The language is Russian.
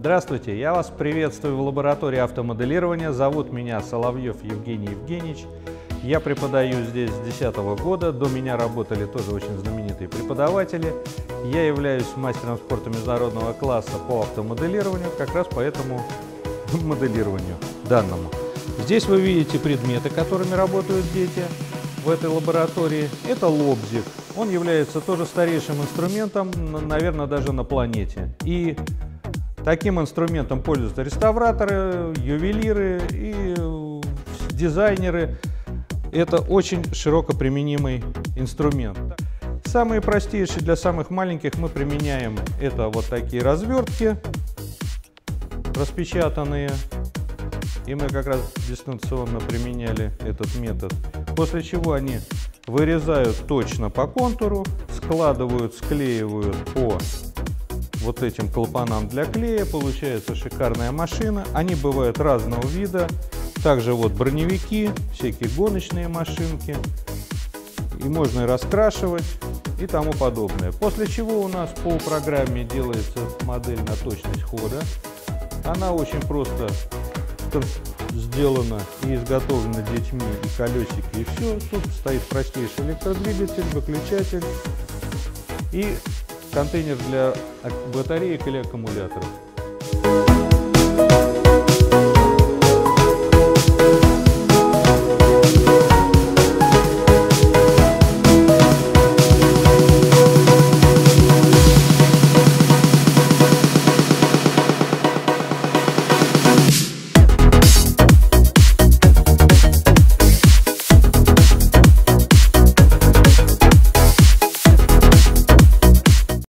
Здравствуйте, я вас приветствую в лаборатории автомоделирования. Зовут меня Соловьев Евгений Евгеньевич. Я преподаю здесь с 2010 года. До меня работали тоже очень знаменитые преподаватели. Я являюсь мастером спорта международного класса по автомоделированию, как раз по этому моделированию данному. Здесь вы видите предметы, которыми работают дети в этой лаборатории. Это лобзик. Он является тоже старейшим инструментом, наверное, даже на планете. И таким инструментом пользуются реставраторы, ювелиры и дизайнеры. Это очень широко применимый инструмент. Самые простейшие для самых маленьких мы применяем это вот такие развертки распечатанные. И мы как раз дистанционно применяли этот метод. После чего они вырезают точно по контуру, складывают, склеивают по вот этим клапанам для клея. Получается шикарная машина. Они бывают разного вида. Также вот броневики, всякие гоночные машинки. И можно и раскрашивать и тому подобное. После чего у нас по программе делается модель на точность хода. Она очень просто сделана и изготовлена детьми, и колесики, и все. Тут стоит простейший электродвигатель, выключатель и контейнер для батареек или аккумуляторов.